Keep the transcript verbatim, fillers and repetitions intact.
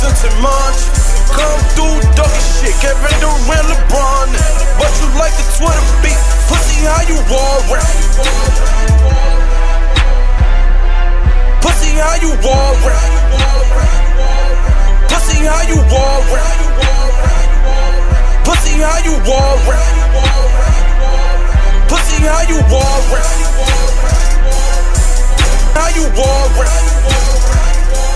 Simpson munch. Come through, ducking shit, Kevin Durant, LeBron. But you like the Twitter beat, pussy, how you warrant? Pussy, how you warrant? Pussy, how you warrant? Pussy, how you warrant? Pussy, how you warrant? How you warrant?